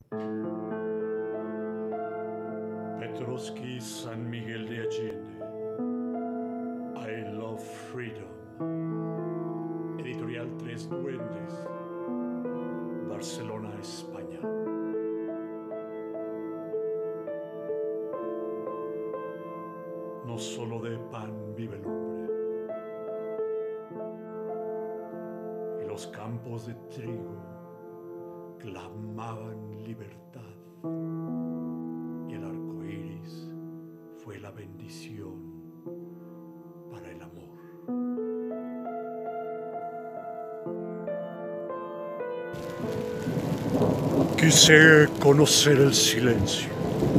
Petrovsky, San Miguel de Allende. I Love Freedom. Editorial Tres Duendes. Barcelona, España. No solo de pan vive el hombre. Y los campos de trigo clamaban libertad. Y el arco iris fue la bendición para el amor. Quise conocer el silencio.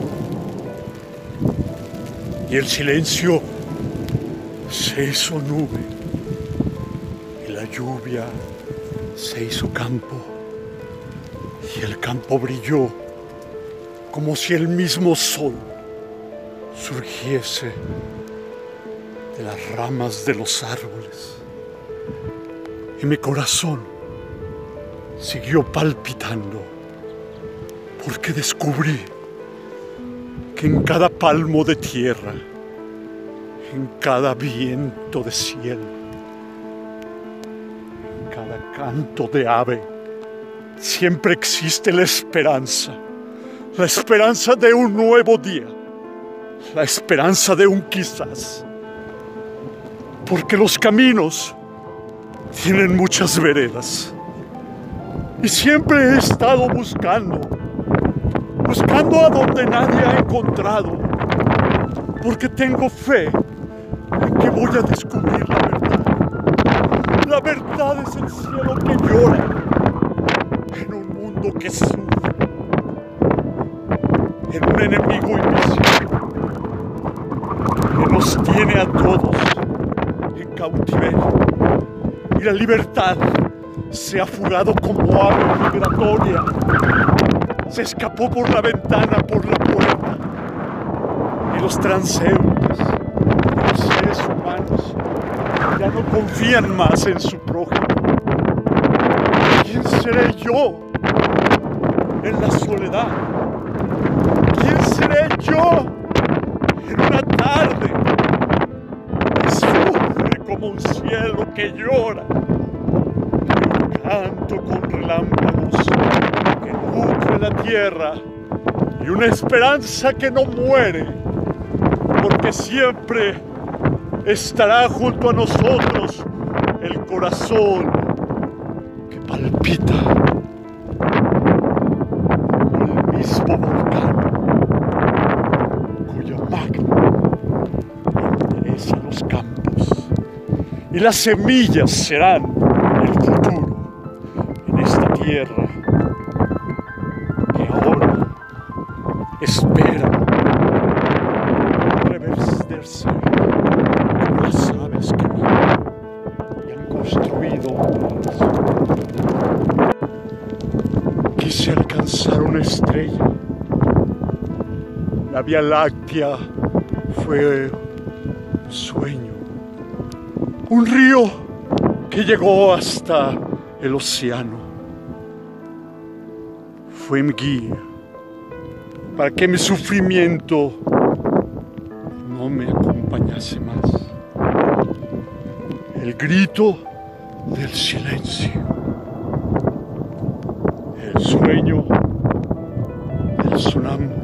Y el silencio se hizo nube. Y la lluvia se hizo campo. Y el campo brilló como si el mismo sol surgiese de las ramas de los árboles. Y mi corazón siguió palpitando, porque descubrí que en cada palmo de tierra, en cada viento de cielo, en cada canto de ave, siempre existe la esperanza de un nuevo día, la esperanza de un quizás, porque los caminos tienen muchas veredas. Y siempre he estado buscando a donde nadie ha encontrado, porque tengo fe en que voy a descubrir la verdad. La verdad es el cielo que llora en un mundo que sufre, en un enemigo invisible que nos tiene a todos en cautiverio. Y la libertad se ha fugado como ave migratoria. Se escapó por la ventana, por la puerta. Y los transeúntes, los seres humanos, ya no confían más en su prójimo. ¿Quién seré yo en la soledad? ¿Quién seré yo en una tarde que sufre como un cielo que llora? Canto con relámpagos que nutre la tierra y una esperanza que no muere, porque siempre estará junto a nosotros el corazón que palpita como el mismo volcán cuya magma endereza los campos, y las semillas serán el futuro en esta tierra que ahora espera reverdecerse como las aves que miran y han construido hogares. Quise alcanzar una estrella. La Vía Láctea fue un sueño, un río que llegó hasta el océano. Fue mi guía para que mi sufrimiento no me acompañase más. El grito del silencio, el sueño del sonámbulo.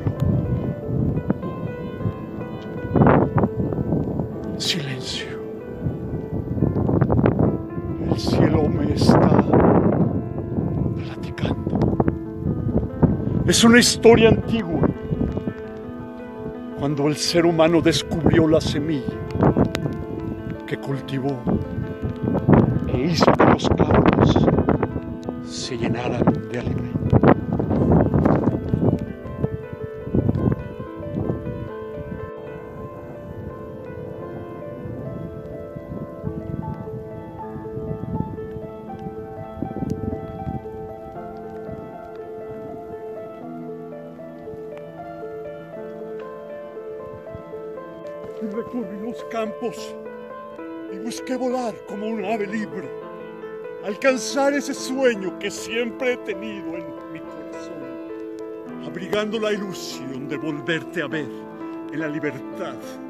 Silencio. El cielo me está platicando. Es una historia antigua, cuando el ser humano descubrió la semilla que cultivó e hizo que los campos se llenaran de alimento. Y recorrí los campos y busqué volar como un ave libre, alcanzar ese sueño que siempre he tenido en mi corazón. abrigando la ilusión de volverte a ver en la libertad,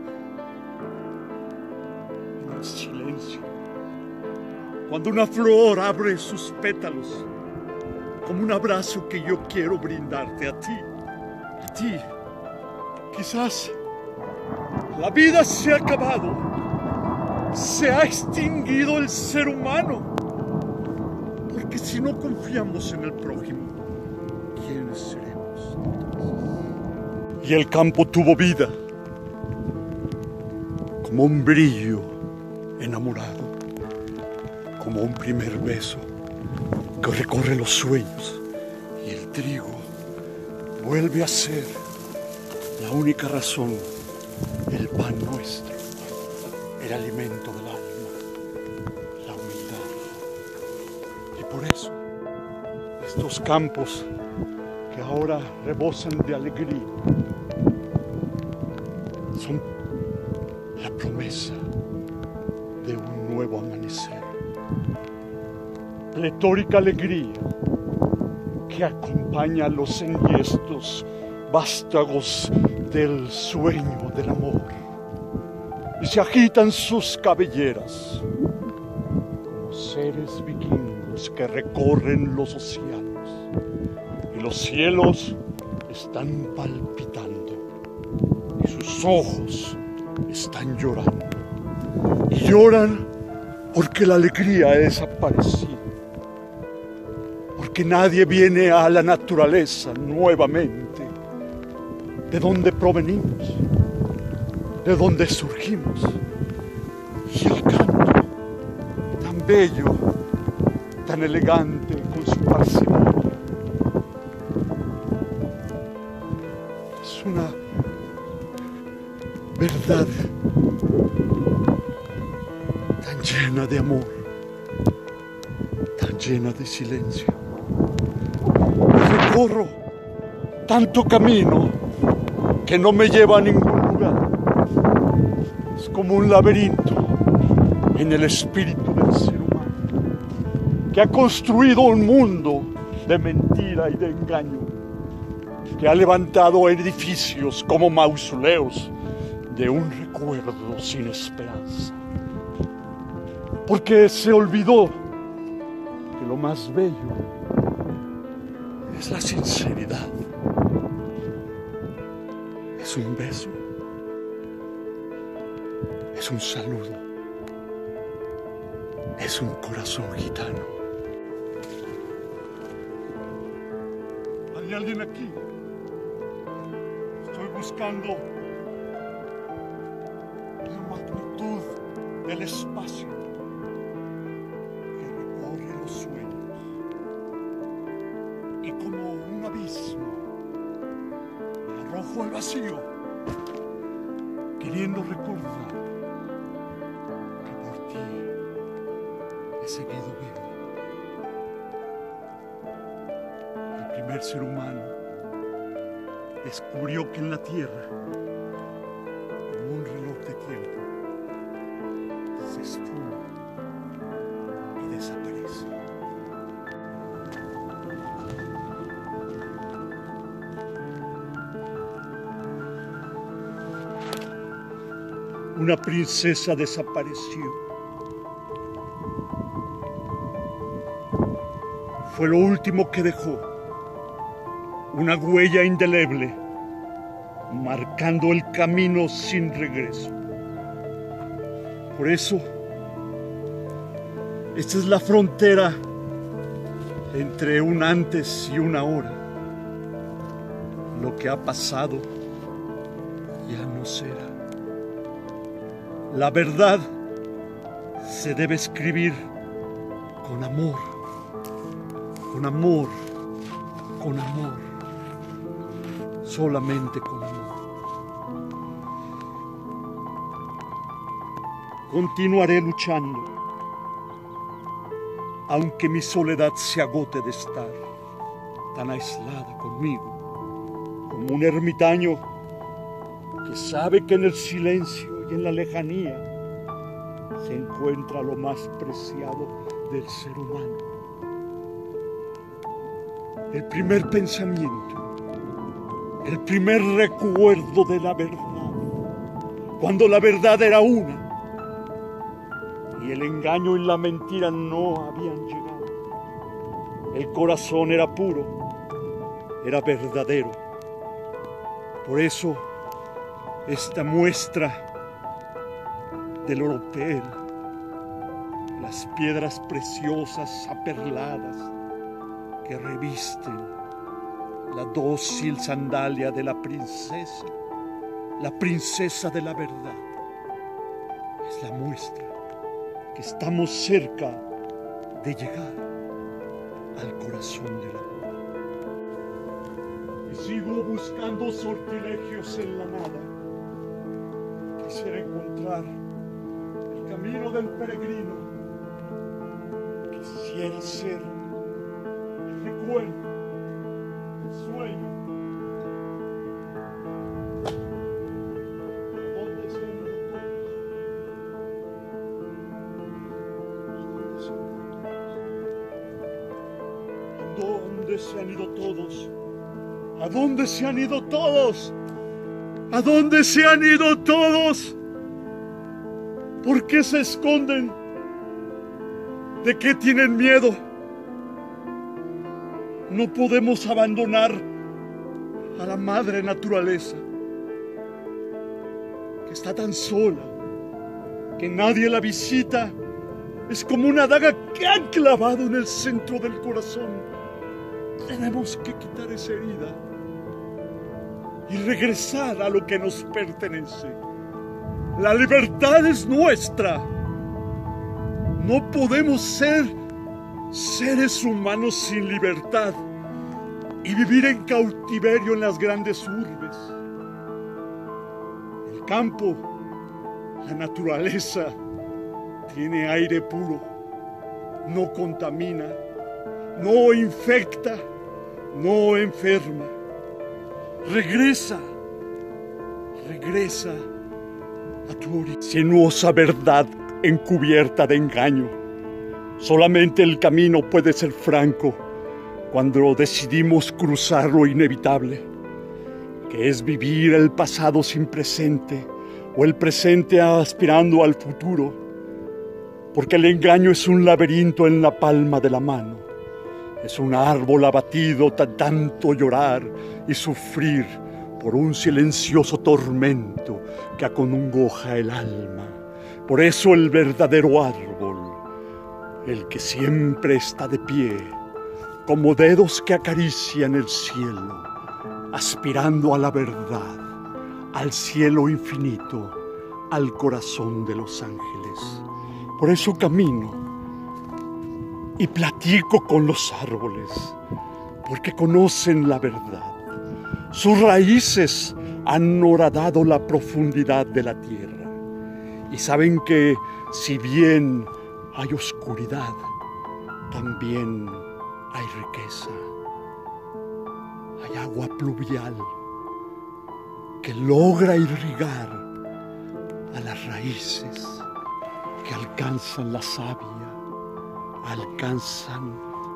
en el silencio. Cuando una flor abre sus pétalos, como un abrazo que yo quiero brindarte a ti. A ti. Quizás la vida se ha acabado, se ha extinguido el ser humano, porque si no confiamos en el prójimo, ¿quiénes seremos? Y el campo tuvo vida, como un brillo enamorado, como un primer beso que recorre los sueños, y el trigo vuelve a ser la única razón, el pan nuestro, el alimento del alma, la humildad. Y por eso estos campos que ahora rebosan de alegría son la promesa de un nuevo amanecer. Pletórica alegría que acompaña los enhiestos vástagos del sueño del amor, y se agitan sus cabelleras como seres vikingos que recorren los océanos, y los cielos están palpitando y sus ojos están llorando, y lloran porque la alegría ha desaparecido, porque nadie viene a la naturaleza nuevamente, de donde provenimos, de donde surgimos. Y el canto, tan bello, tan elegante, con su parsimonia, es una verdad tan llena de amor, tan llena de silencio. Recorro tanto camino que no me lleva a ningún lugar. Es como un laberinto en el espíritu del ser humano, que ha construido un mundo de mentira y de engaño, que ha levantado edificios como mausoleos de un recuerdo sin esperanza, porque se olvidó que lo más bello es la sinceridad. Es un beso, es un saludo, es un corazón gitano. ¿Hay alguien aquí? Estoy buscando la magnitud del espacio que recorre los sueños, y como un abismo me arrojo al vacío, queriendo recordar que por ti he seguido vivo. El primer ser humano descubrió que en la tierra, como un reloj de tiempo, se esfuma y desaparece. Una princesa desapareció. Fue lo último que dejó, una huella indeleble, marcando el camino sin regreso. Por eso, esta es la frontera entre un antes y un ahora. Lo que ha pasado ya no será. La verdad se debe escribir con amor, con amor, con amor, solamente con amor. Continuaré luchando, aunque mi soledad se agote de estar tan aislada conmigo, como un ermitaño que sabe que en el silencio y en la lejanía se encuentra lo más preciado del ser humano. El primer pensamiento el primer recuerdo de la verdad, cuando la verdad era una y el engaño y la mentira no habían llegado. El corazón era puro, era verdadero. Por eso esta muestra del oropel, las piedras preciosas aperladas que revisten la dócil sandalia de la princesa de la verdad, es la muestra que estamos cerca de llegar al corazón del amor. Y sigo buscando sortilegios en la nada. Quisiera encontrar el camino del peregrino. Quisiera ser el recuerdo, el sueño. ¿A dónde se han ido todos? ¿A dónde se han ido todos? ¿A dónde se han ido todos? ¿Por qué se esconden? ¿De qué tienen miedo? No podemos abandonar a la madre naturaleza, que está tan sola, que nadie la visita. Es como una daga que han clavado en el centro del corazón. Tenemos que quitar esa herida y regresar a lo que nos pertenece. La libertad es nuestra. No podemos ser seres humanos sin libertad y vivir en cautiverio en las grandes urbes. El campo, la naturaleza, tiene aire puro, no contamina, no infecta, no enferma. Regresa a tu origen. Sinuosa verdad encubierta de engaño. Solamente el camino puede ser franco cuando decidimos cruzar lo inevitable, que es vivir el pasado sin presente o el presente aspirando al futuro, porque el engaño es un laberinto en la palma de la mano. Es un árbol abatido tanto llorar y sufrir por un silencioso tormento que acongoja el alma. Por eso el verdadero árbol, el que siempre está de pie, como dedos que acarician el cielo, aspirando a la verdad, al cielo infinito, al corazón de los ángeles. Por eso camino y platico con los árboles, porque conocen la verdad. Sus raíces han horadado la profundidad de la tierra y saben que si bien hay oscuridad, también hay riqueza. Hay agua pluvial que logra irrigar a las raíces que alcanzan la savia, alcanzan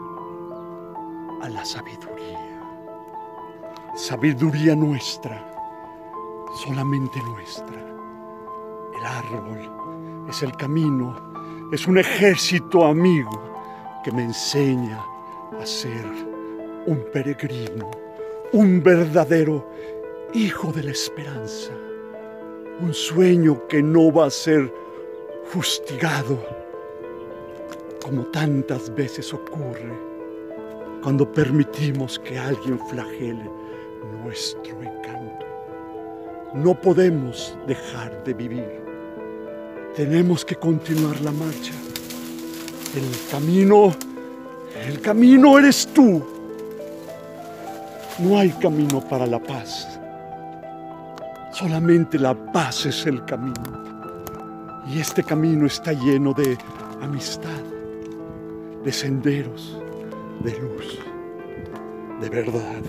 a la sabiduría. Sabiduría nuestra, solamente nuestra. El árbol es el camino, es un ejército amigo que me enseña a ser un peregrino, un verdadero hijo de la esperanza, un sueño que no va a ser fustigado como tantas veces ocurre cuando permitimos que alguien flagele nuestro encanto. No podemos dejar de vivir. Tenemos que continuar la marcha. El camino eres tú. No hay camino para la paz. Solamente la paz es el camino. Y este camino está lleno de amistad, de senderos, de luz, de verdad.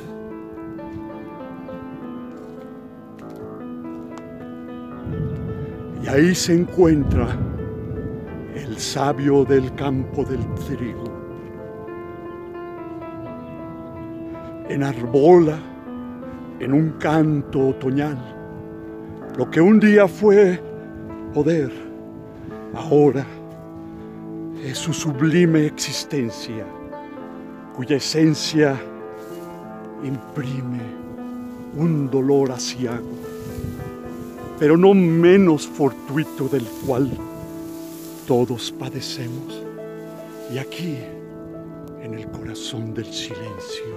Y ahí se encuentra el sabio del campo del trigo. Enarbola en un canto otoñal. Lo que un día fue poder, ahora es su sublime existencia, cuya esencia imprime un dolor aciago, pero no menos fortuito, del cual todos padecemos. Y aquí, en el corazón del silencio,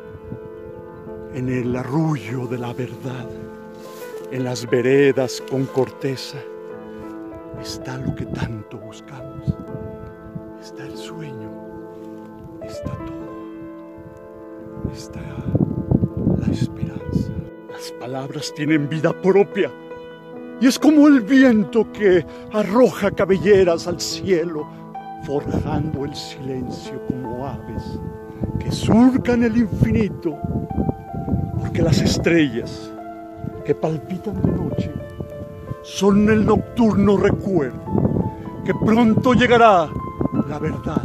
en el arrullo de la verdad, en las veredas con corteza, está lo que tanto buscamos. Está el sueño, está todo, está la esperanza. Las palabras tienen vida propia y es como el viento que arroja cabelleras al cielo, forjando el silencio como aves que surcan el infinito, porque las estrellas que palpitan de noche son el nocturno recuerdo que pronto llegará la verdad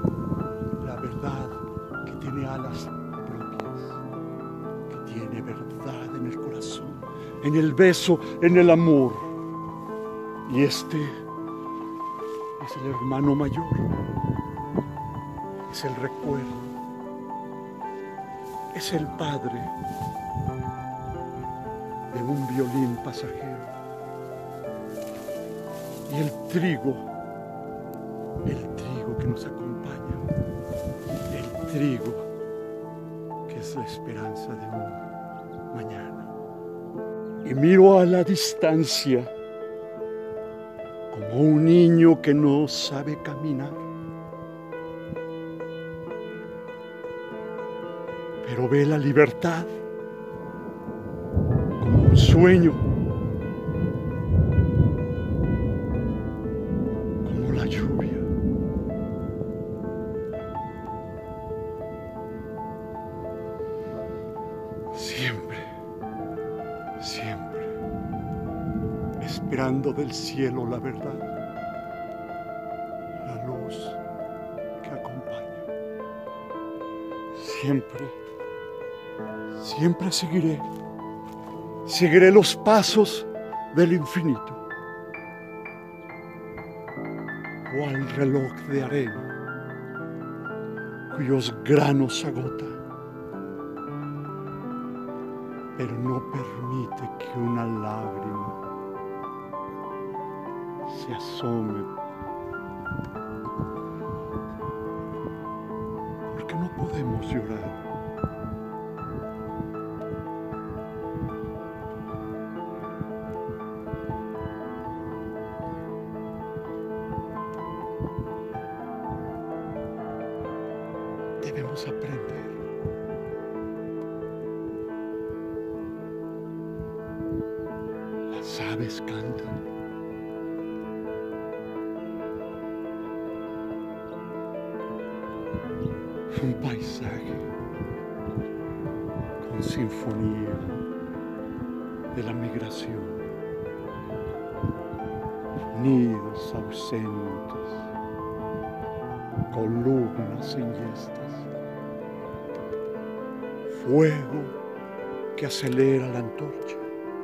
que tiene alas propias, que tiene verdad en el corazón, en el beso, en el amor. Y este es el hermano mayor, es el recuerdo, es el padre de un violín pasajero. Y el trigo que nos acompaña, el trigo que es la esperanza de un mañana. Y miro a la distancia como un niño que no sabe caminar, pero ve la libertad como un sueño, como la lluvia. Siempre, esperando del cielo la verdad, la luz que acompaña. Siempre seguiré los pasos del infinito, cual reloj de arena cuyos granos agota, pero no permite que una lágrima se asome, porque no podemos llorar. Debemos aprender. Las aves cantan. Un paisaje con sinfonía de la migración, nidos ausentes, columnas enhiestas, fuego que acelera la antorcha,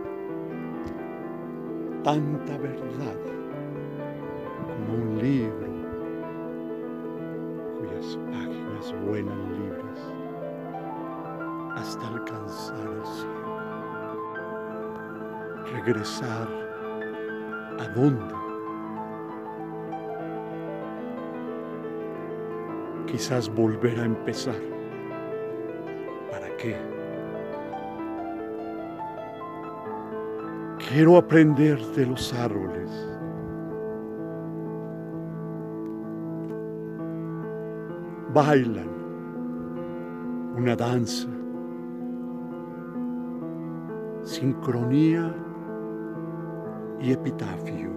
tanta verdad como un libro cuyas páginas vuelan libres hasta alcanzar el cielo. Regresar ¿a dónde? Quizás volver a empezar. ¿Para qué? Quiero aprender de los árboles. Bailan una danza, sincronía y epitafio.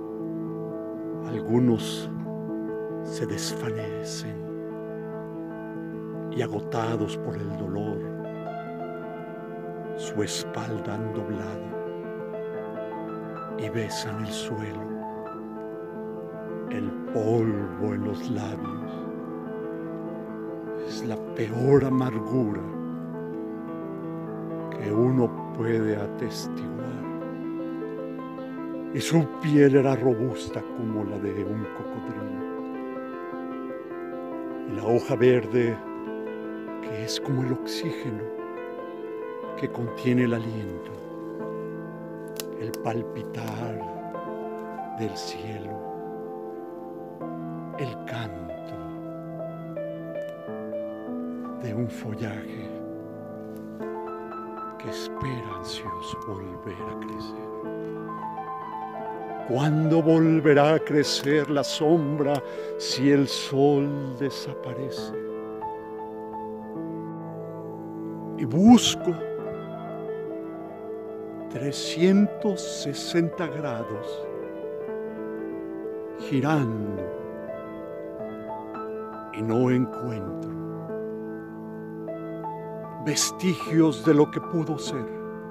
Algunos se desvanecen y, agotados por el dolor, su espalda han doblado y besan el suelo, el polvo en los labios. Es la peor amargura que que uno puede atestiguar. Y su piel era robusta como la de un cocodrilo. Y la hoja verde, que es como el oxígeno que contiene el aliento, el palpitar del cielo, el canto de un follaje que espera ansioso volver a crecer. ¿Cuándo volverá a crecer la sombra si el sol desaparece? Y busco 360 grados girando y no encuentro vestigios de lo que pudo ser.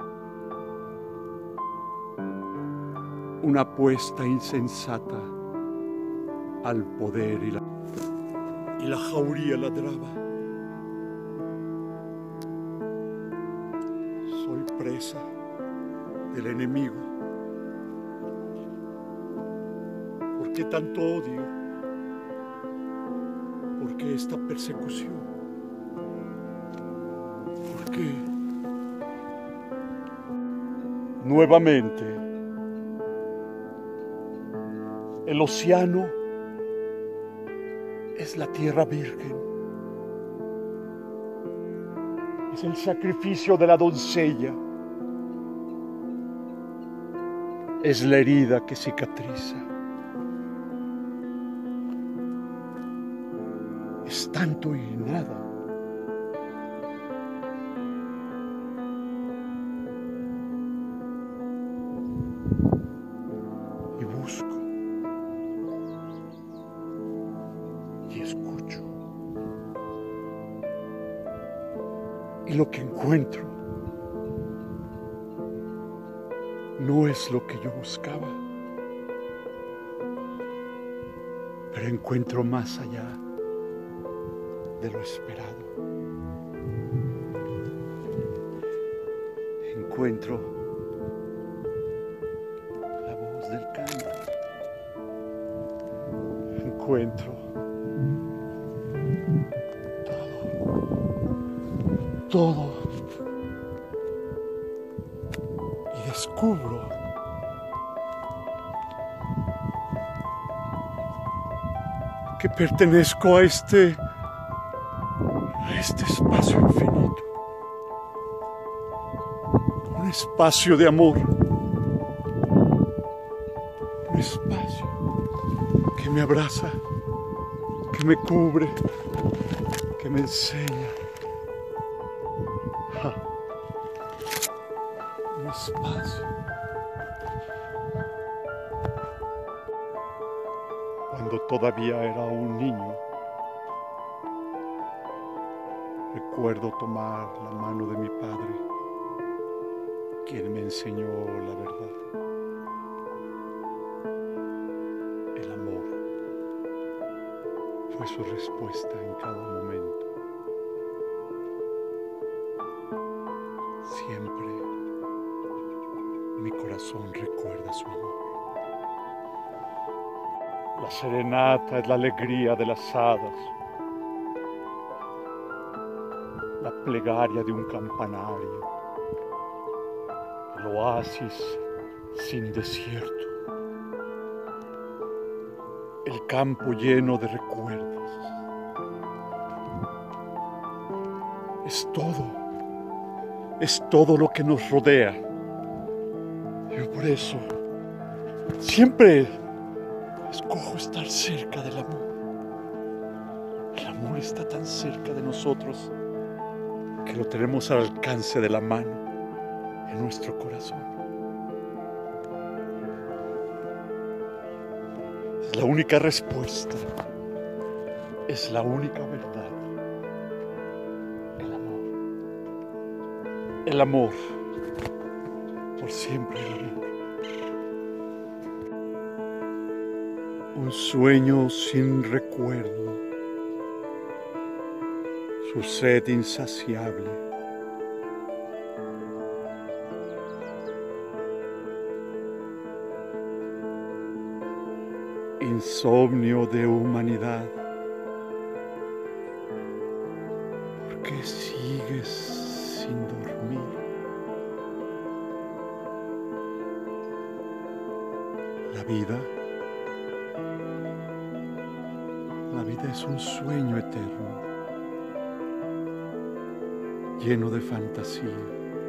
Una apuesta insensata al poder y la jauría ladraba. Soy presa del enemigo. ¿Por qué tanto odio? ¿Por qué esta persecución? ¿Por qué? Nuevamente, el océano es la tierra virgen. Es el sacrificio de la doncella. Es la herida que cicatriza. Es tanto y nada. Y busco. Y escucho. Y lo que encuentro no es lo que yo buscaba, pero encuentro más allá de lo esperado. Encuentro la voz del canto. Encuentro todo. Y descubro que pertenezco a este espacio infinito, un espacio de amor, un espacio que me abraza, que me cubre, que me enseña. Un espacio. Cuando todavía era un niño, recuerdo tomar la mano de mi padre, quien me enseñó la verdad. El amor fue su respuesta en cada momento. Siempre mi corazón recuerda su amor. La serenata es la alegría de las hadas. La plegaria de un campanario. El oasis sin desierto. El campo lleno de recuerdos. Es todo lo que nos rodea. Yo por eso siempre escojo estar cerca del amor. El amor está tan cerca de nosotros que lo tenemos al alcance de la mano en nuestro corazón. Es la única respuesta, es la única verdad. El amor, por siempre el amor. Un sueño sin recuerdo, su sed insaciable, insomnio de humanidad. ¿Por qué sigues sin dormir? La vida es un sueño eterno, lleno de fantasía,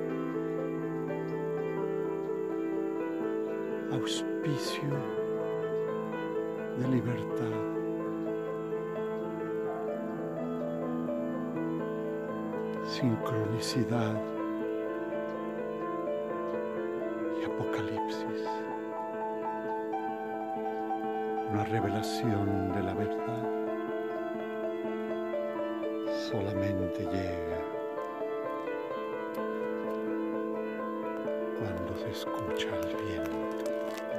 auspicio de libertad. Sincronicidad y apocalipsis. Una revelación de la verdad solamente llega cuando se escucha el viento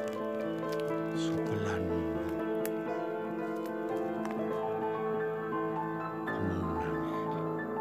soplando como un ángel.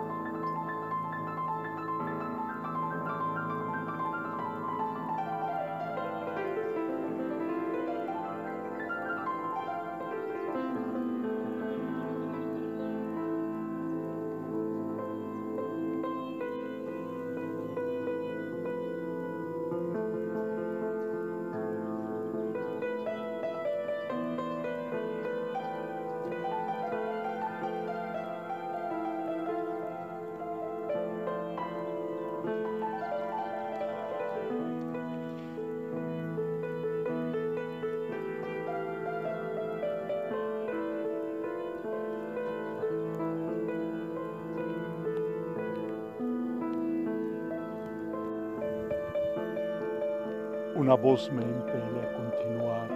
Una voz me impele a continuar,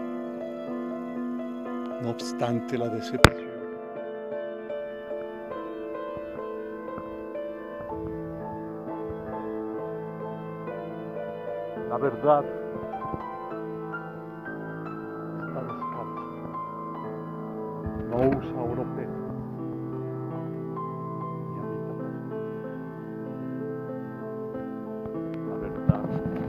no obstante la decepción. La verdad está descalza, no usa oropel, ni habita profundo. La verdad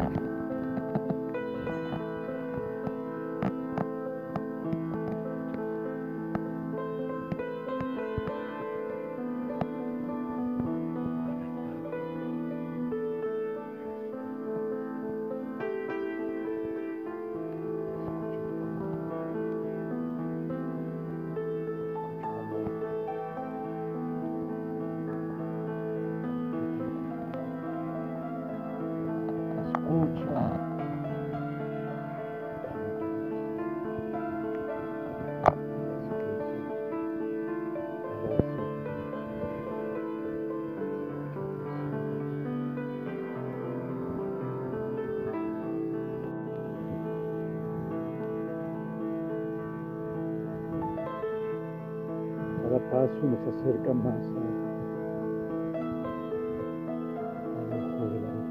cada paso nos acerca más al ojo de la verdad.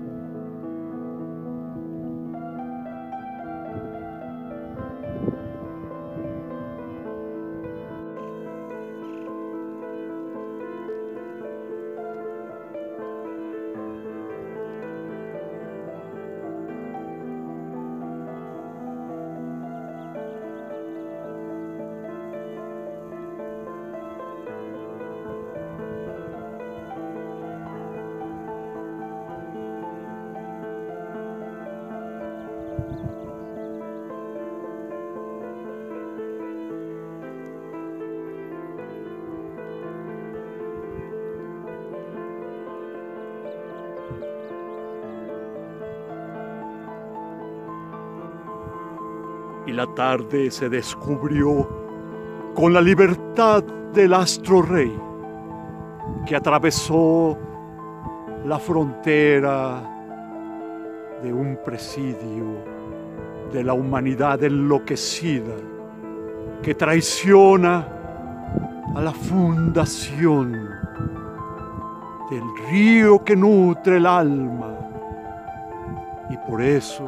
Y la tarde se descubrió con la libertad del astro rey que atravesó la frontera de un presidio de la humanidad enloquecida que traiciona a la fundación del río que nutre el alma. Y por eso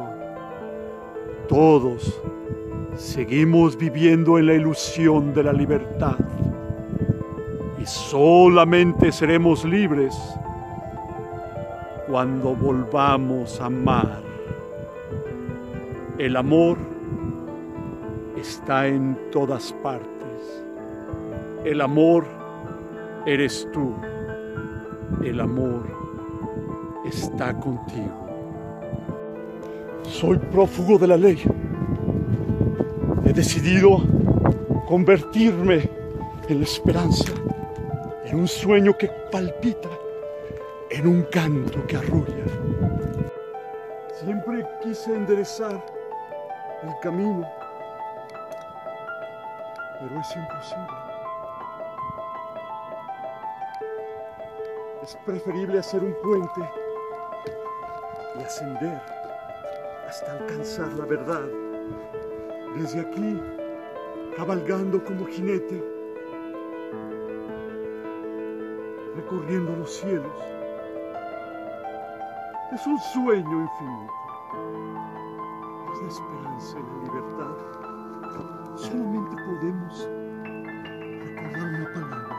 todos seguimos viviendo en la ilusión de la libertad y solamente seremos libres cuando volvamos a amar. El amor está en todas partes. El amor eres tú. El amor está contigo. Soy prófugo de la ley. He decidido convertirme en la esperanza, en un sueño que palpita, en un canto que arrulla. Siempre quise enderezar el camino, pero es imposible. Es preferible hacer un puente y ascender hasta alcanzar la verdad. Desde aquí, cabalgando como jinete, recorriendo los cielos. Es un sueño infinito. Es la esperanza y la libertad. Solamente podemos recordar una palabra.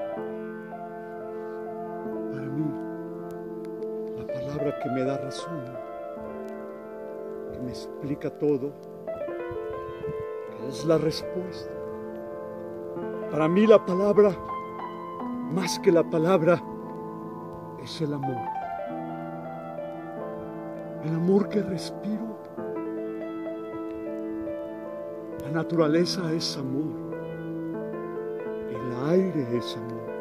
Para mí, la palabra que me da razón, que me explica todo, que es la respuesta. Para mí la palabra, más que la palabra, es el amor. El amor que respiro. La naturaleza es amor. El aire es amor.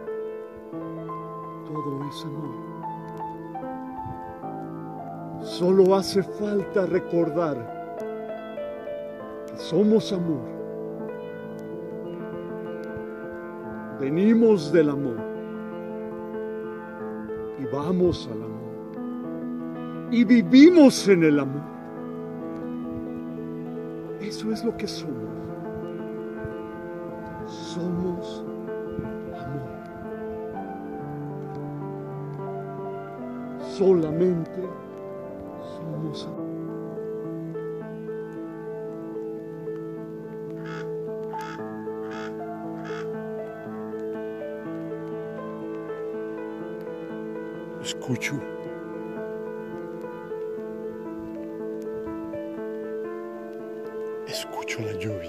Todo es amor. Solo hace falta recordar que somos amor. Venimos del amor y vamos al amor. Y vivimos en el amor. Eso es lo que somos. Somos amor. Solamente somos amor. Escucho. Escucho la lluvia.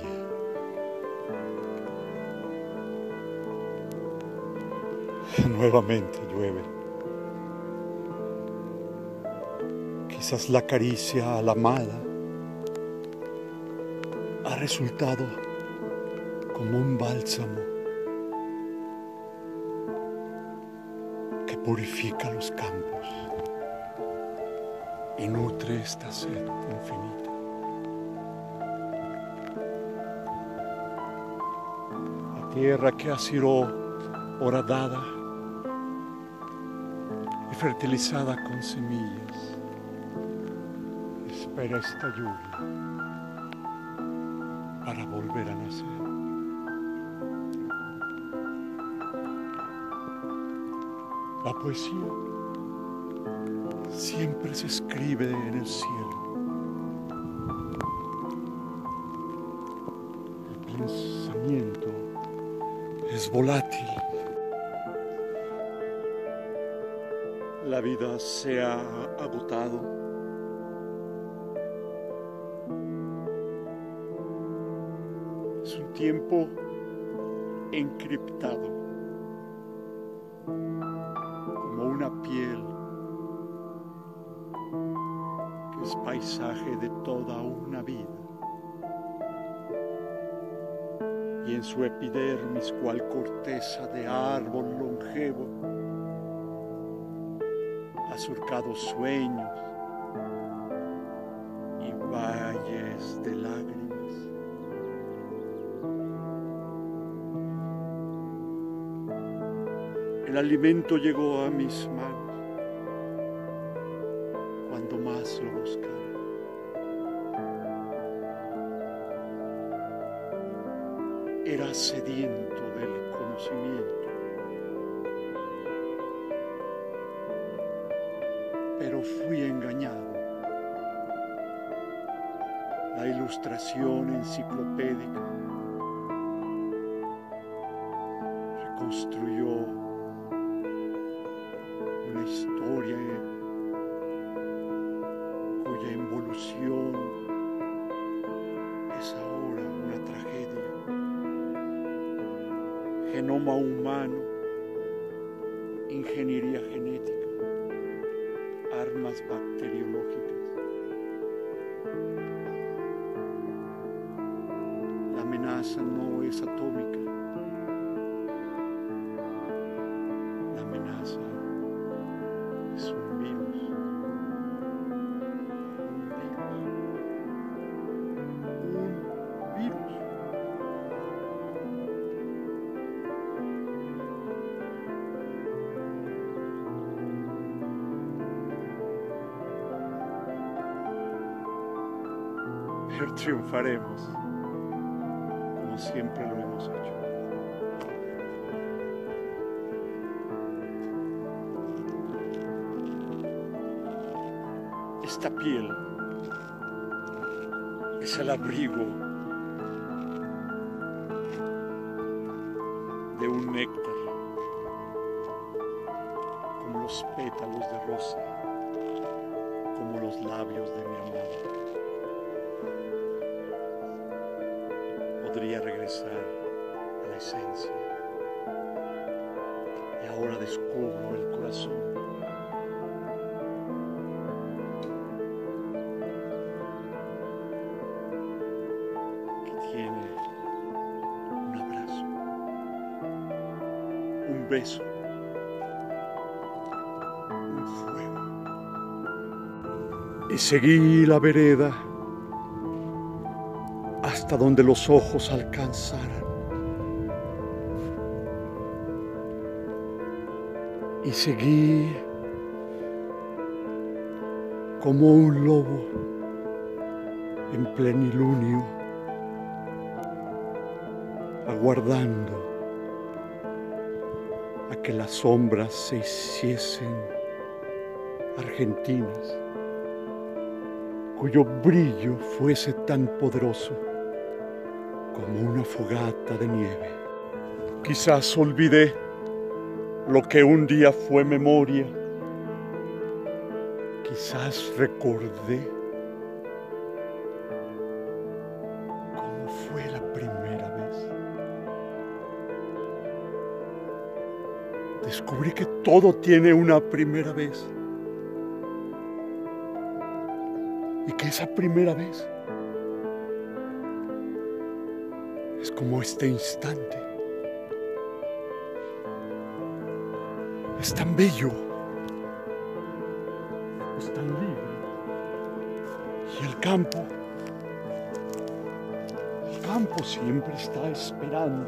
Nuevamente llueve. Quizás la caricia a la amada ha resultado como un bálsamo que purifica los campos y nutre esta sed infinita. Tierra que ha sido horadada y fertilizada con semillas, espera esta lluvia para volver a nacer. La poesía siempre se escribe en el cielo. El pensamiento es volátil. La vida se ha agotado. Es un tiempo encriptado, como una piel que es paisaje de toda una vida. Y en su epidermis, cual corteza de árbol longevo, ha surcado sueños y valles de lágrimas. El alimento llegó a mis manos cuando más lo buscaba. Era sediento del conocimiento, pero fui engañado. La ilustración enciclopédica reconstruyó una historia cuya involución es ahora genoma humano, ingeniería genética, armas bacteriológicas. La amenaza no es atómica. La amenaza es un virus. Un virus. Pero triunfaremos, como siempre lo hemos hecho. Esta piel es el abrigo de un néctar, como los pétalos de rosa, como los labios de mi amada. Podría regresar a la esencia, y ahora descubro el corazón. Tiene un abrazo, un beso, un fuego. Y seguí la vereda hasta donde los ojos alcanzaran. Y seguí como un lobo en plenilunio, aguardando a que las sombras se hiciesen argentinas, cuyo brillo fuese tan poderoso como una fogata de nieve. Quizás olvidé lo que un día fue memoria, quizás recordé cómo fue la primera vez. Descubrí que todo tiene una primera vez. Y que esa primera vez es como este instante. Es tan bello. Es tan libre. Y el campo siempre está esperando.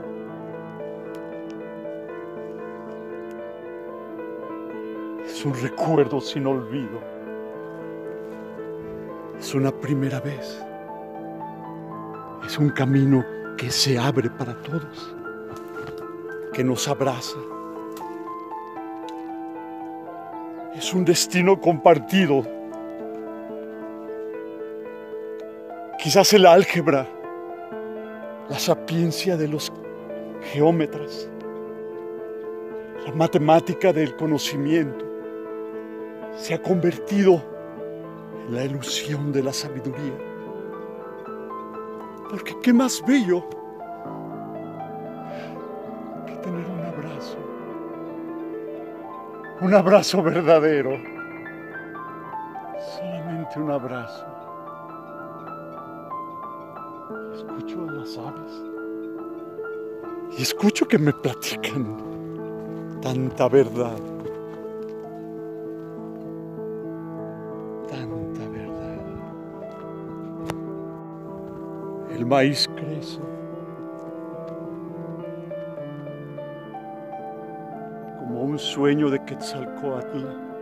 Es un recuerdo sin olvido. Es una primera vez. Es un camino que se abre para todos, que nos abraza. Es un destino compartido. Quizás el álgebra, la sapiencia de los geómetras, la matemática del conocimiento, se ha convertido en la ilusión de la sabiduría. Porque qué más bello que tener un abrazo verdadero, solamente un abrazo. Escucho a las aves y escucho que me platican tanta verdad. Tanta verdad. El maíz crece como un sueño de Quetzalcóatl.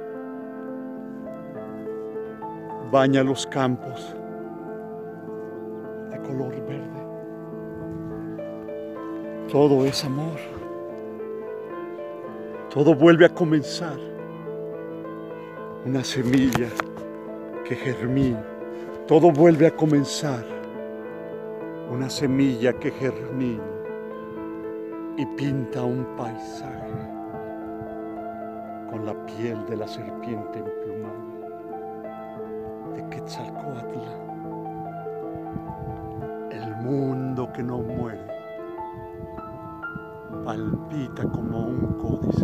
Baña los campos de color verde. Todo es amor. Todo vuelve a comenzar. Una semilla que germina. Todo vuelve a comenzar. Una semilla que germina y pinta un paisaje con la piel de la serpiente emplumada de Quetzalcóatl. El mundo que no muere palpita como un códice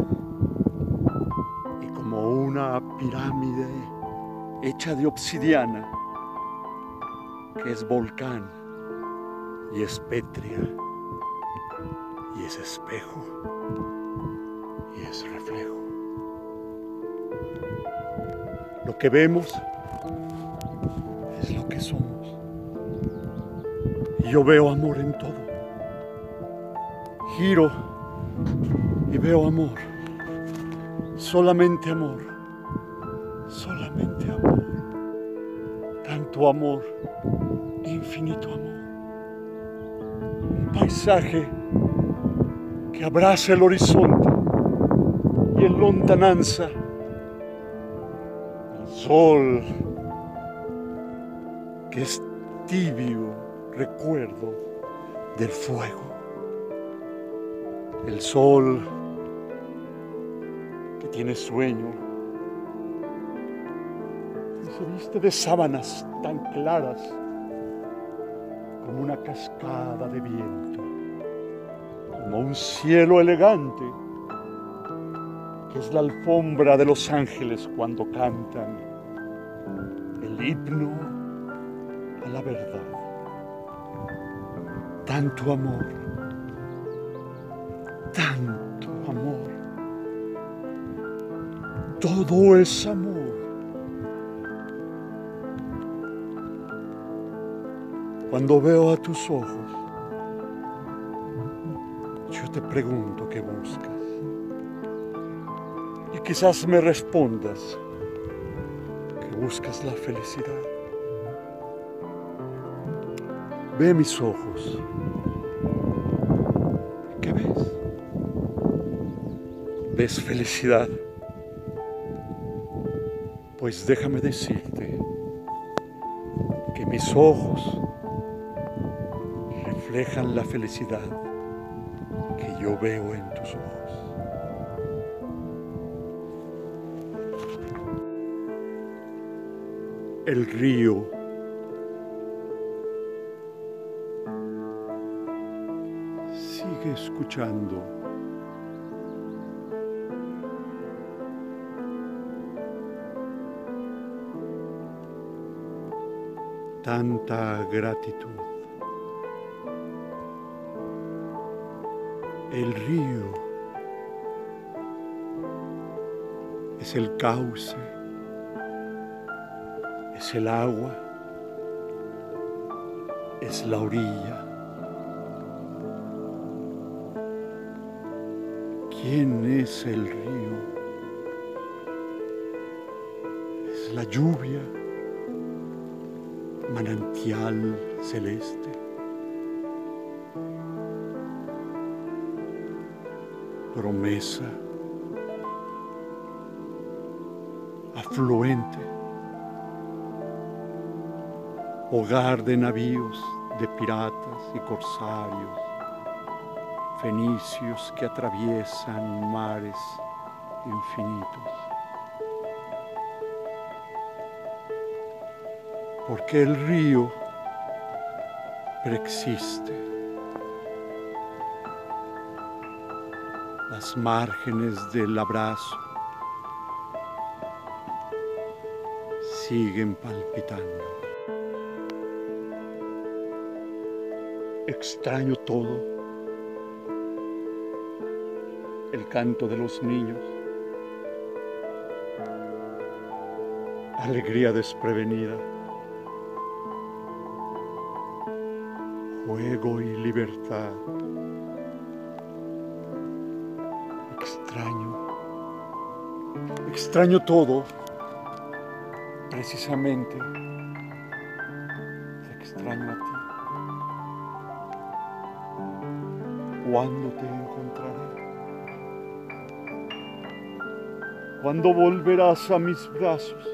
y como una pirámide hecha de obsidiana, que es volcán y es pétrea y es espejo y es reflejo. Lo que vemos es lo que somos. Y yo veo amor en todo. Giro y veo amor. Solamente amor. Solamente amor. Tanto amor. Infinito amor. Un paisaje que abraza el horizonte y en lontananza el sol, que es tibio recuerdo del fuego. El sol que tiene sueño y se viste de sábanas tan claras como una cascada de viento, como un cielo elegante que es la alfombra de los ángeles cuando cantan el himno a la verdad. Tanto amor, tanto amor, todo es amor. Cuando veo a tus ojos, yo te pregunto qué buscas. Y quizás me respondas que buscas la felicidad. Ve mis ojos. ¿Qué ves? ¿Ves felicidad? Pues déjame decirte que mis ojos reflejan la felicidad que yo veo en tus ojos. El río sigue escuchando. Tanta gratitud. El río es el cauce, es el agua, es la orilla. ¿Quién es el río? Es la lluvia, manantial celeste. Promesa, afluente, hogar de navíos, de piratas y corsarios, fenicios que atraviesan mares infinitos. Porque el río preexiste. Las márgenes del abrazo siguen palpitando. Extraño todo, el canto de los niños, alegría desprevenida, juego y libertad. Extraño todo, precisamente te extraño a ti. ¿Cuándo te encontraré? ¿Cuándo volverás a mis brazos?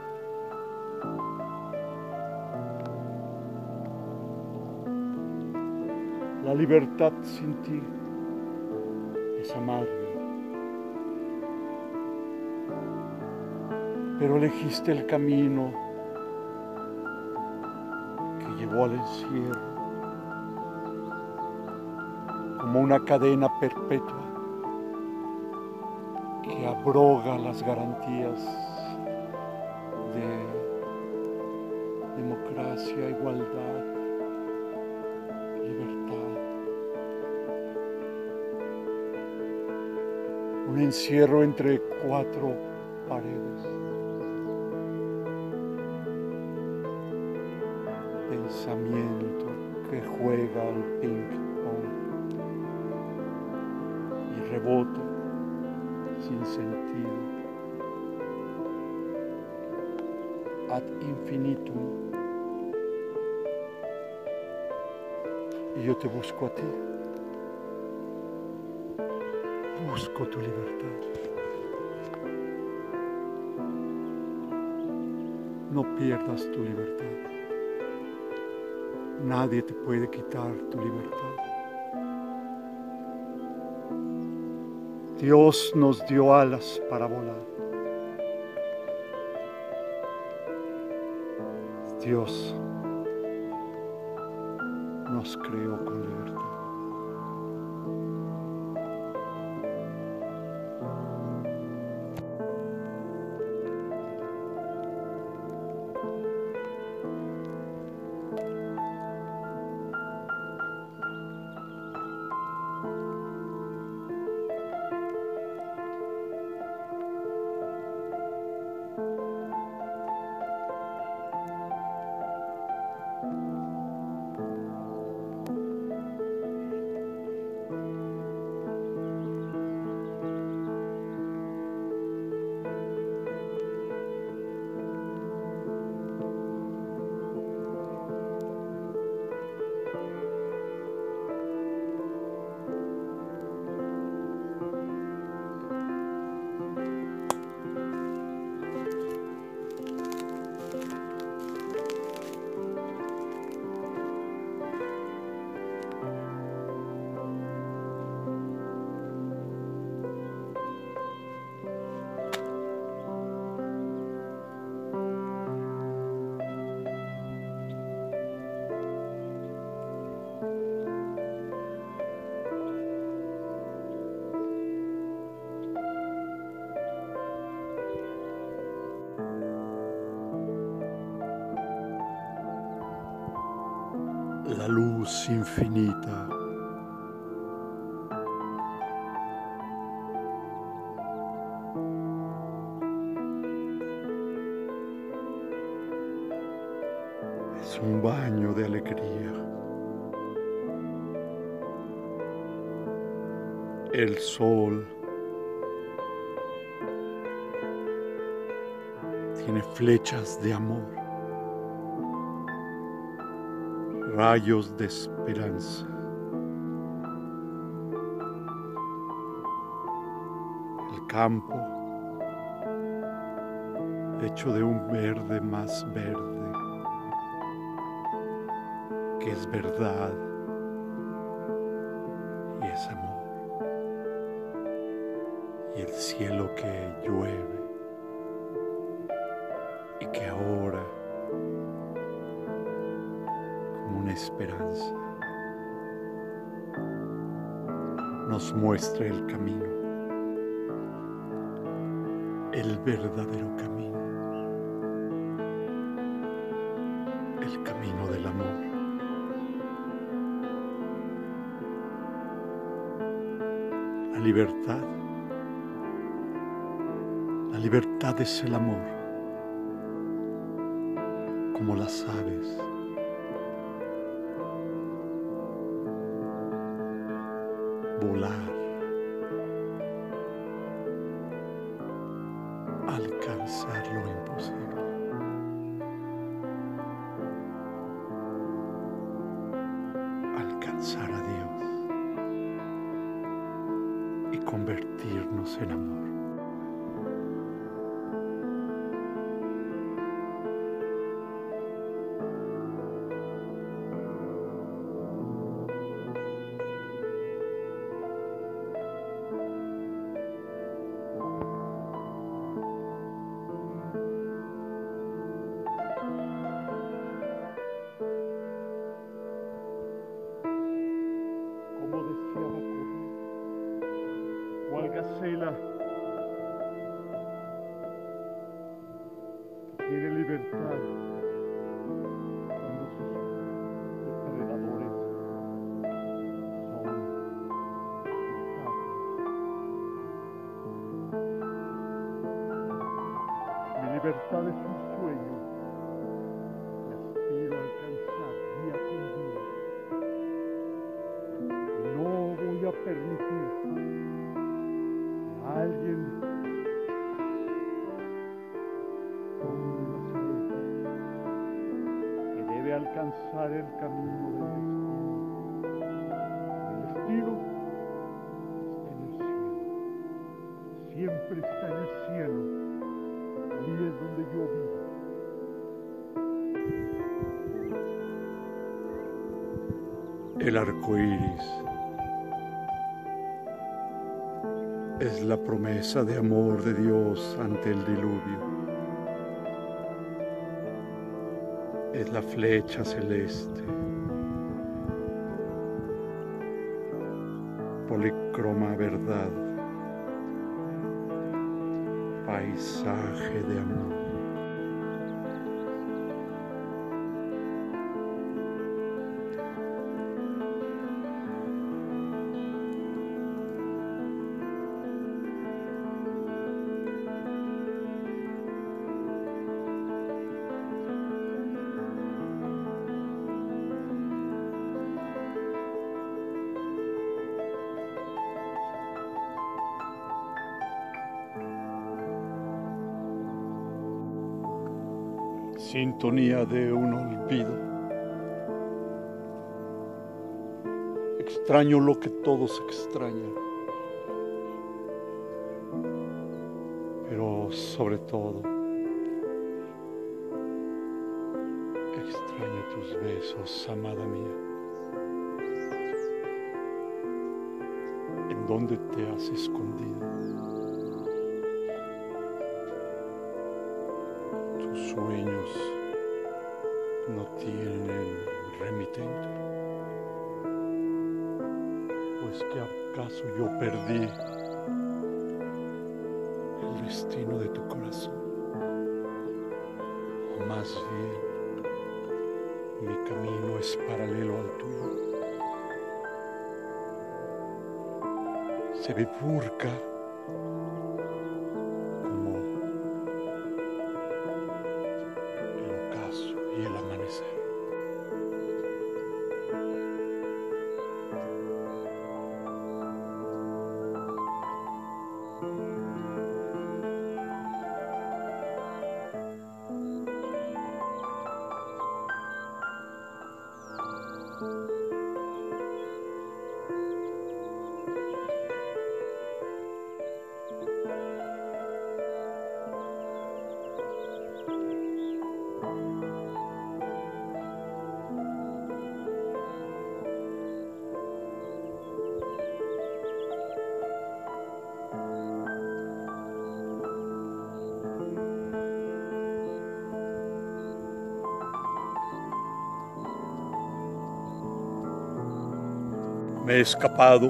La libertad sin ti es amarga. Pero elegiste el camino que llevó al encierro, como como una cadena perpetua que abroga las garantías de democracia, igualdad, libertad. Un encierro entre cuatro paredes. Pensamiento que juega al ping-pong y rebota sin sentido. Ad infinitum. Y yo te busco a ti. Busco tu libertad. No pierdas tu libertad. Nadie te puede quitar tu libertad. Dios nos dio alas para volar. Dios nos creó con libertad. La luz infinita es un baño de alegría. El sol tiene flechas de amor, rayos de esperanza. El campo, hecho de un verde más verde, que es verdad y es amor. Y el cielo que llueve y que ahora, como una esperanza, nos muestra el camino, el verdadero camino, el camino del amor. La libertad es el amor, como las aves. Volar, alcanzar lo imposible. Alcanzar a Dios y convertirnos en amor. tiene libertad cuando sus depredadores son sus Mi libertad es un sueño que aspiro a alcanzar día con día. No voy a permitir que alguien tome las arepas que debe alcanzar el camino del destino. El destino está en el cielo, siempre está en el cielo, y es donde yo vivo. El arco iris es la promesa de amor de Dios ante el diluvio. Es la flecha celeste, policroma verdad, paisaje de amor. Sintonía de un olvido. Extraño lo que todos extrañan, pero sobre todo extraño tus besos, amada mía. ¿En dónde te has escondido? Tus sueños no tienen remitente. ¿O es que acaso yo perdí el destino de tu corazón? O más bien, mi camino es paralelo al tuyo. Se bifurca como el ocaso y el amanecer. Me he escapado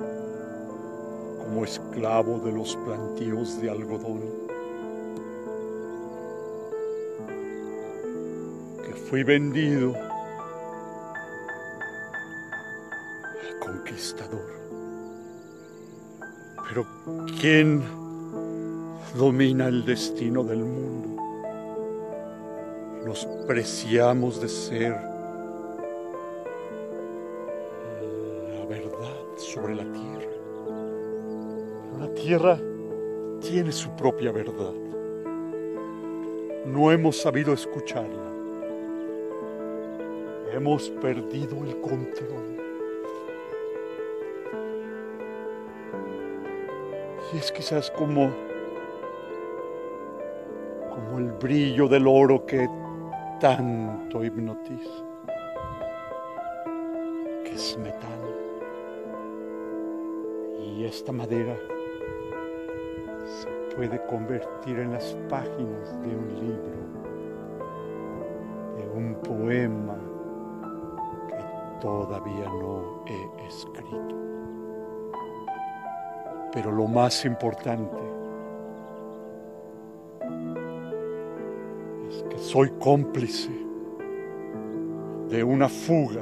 como esclavo de los plantíos de algodón, que fui vendido al conquistador. Pero ¿quién domina el destino del mundo? Nos preciamos de ser sobre la tierra. La tierra tiene su propia verdad. No hemos sabido escucharla. Hemos perdido el control. Y es quizás como el brillo del oro que tanto hipnotiza, que es metal. Y esta madera se puede convertir en las páginas de un libro, de un poema que todavía no he escrito. Pero lo más importante Es que soy cómplice de una fuga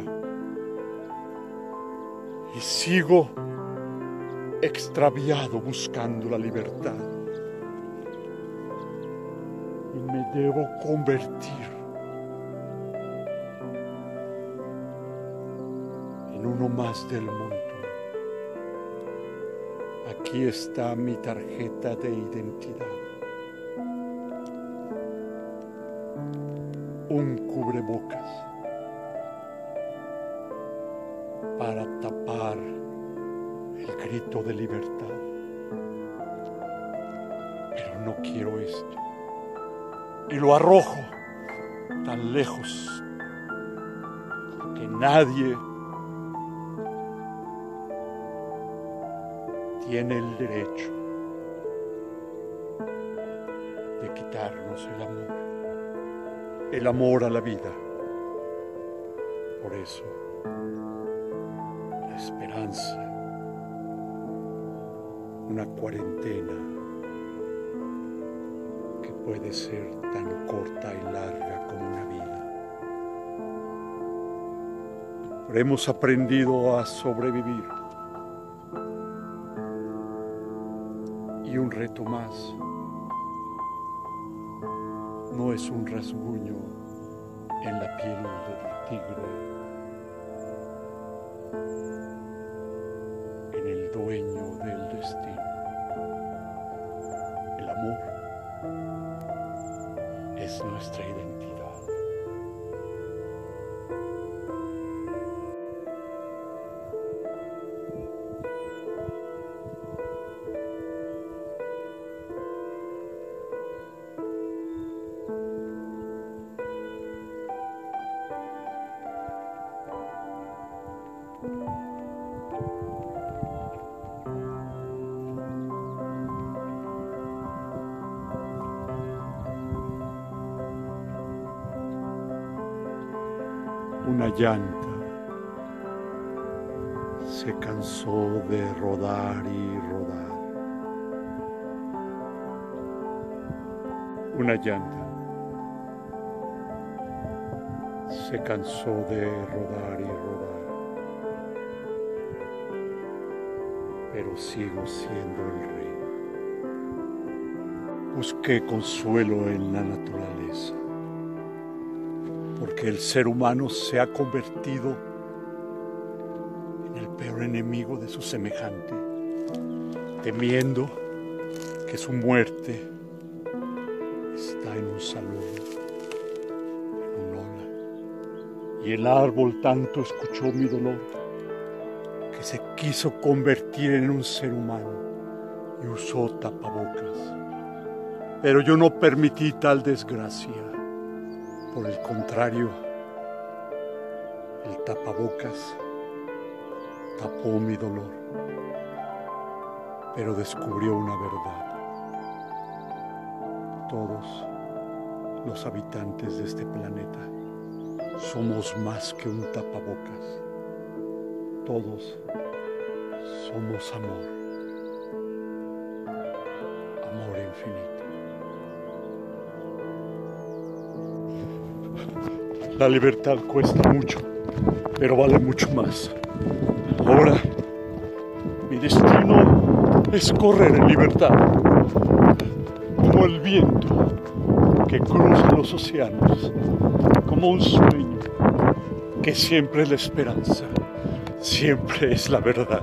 y sigo extraviado buscando la libertad. Y me debo convertir en uno más del mundo. Aquí está mi tarjeta de identidad. Un cubrebocas para tapar el grito de libertad. Pero no quiero esto. Y lo arrojo tan lejos que nadie tiene el derecho de quitarnos el amor a la vida. Por eso, la esperanza, una cuarentena que puede ser tan corta y larga como una vida. Pero hemos aprendido a sobrevivir. Y un reto más. No es un rasguño en la piel del tigre, en el dueño del destino. El amor es nuestra identidad. Una llanta se cansó de rodar y rodar. Una llanta se cansó de rodar y rodar. Pero sigo siendo el rey. Busqué consuelo en la naturaleza, porque el ser humano se ha convertido en el peor enemigo de su semejante, temiendo que su muerte está en un saludo, en un hola. Y el árbol tanto escuchó mi dolor que se quiso convertir en un ser humano y usó tapabocas. Pero yo no permití tal desgracia. Por el contrario, el tapabocas tapó mi dolor, pero descubrió una verdad. Todos los habitantes de este planeta somos más que un tapabocas. Todos somos amor, amor infinito. La libertad cuesta mucho, pero vale mucho más. Ahora, mi destino es correr en libertad, como el viento que cruza los océanos, como un sueño que siempre es la esperanza, siempre es la verdad.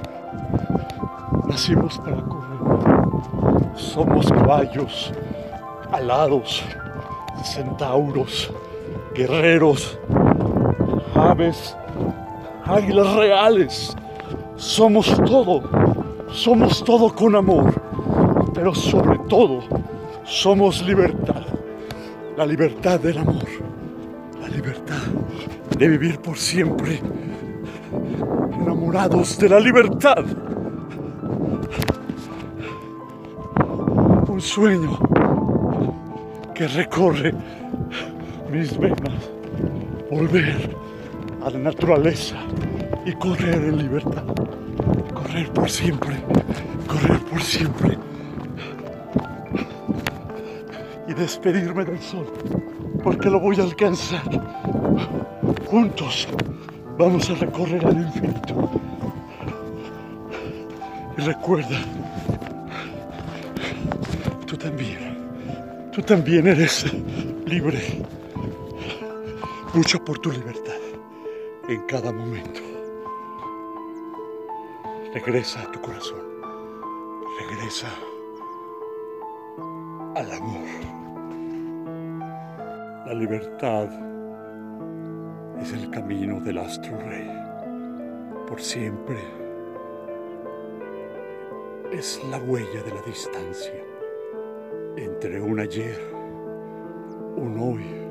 Nacimos para correr. Somos caballos alados, centauros, guerreros, aves, águilas reales. Somos todo con amor, pero sobre todo somos libertad, la libertad del amor, la libertad de vivir por siempre, enamorados de la libertad. Un sueño que recorre mis venas, volver a la naturaleza y correr en libertad, correr por siempre, y despedirme del sol, porque lo voy a alcanzar. Juntos vamos a recorrer al infinito. Y recuerda, tú también eres libre. Lucha por tu libertad en cada momento. Regresa a tu corazón. Regresa al amor. La libertad es el camino del astro rey. Por siempre es la huella de la distancia entre un ayer, un hoy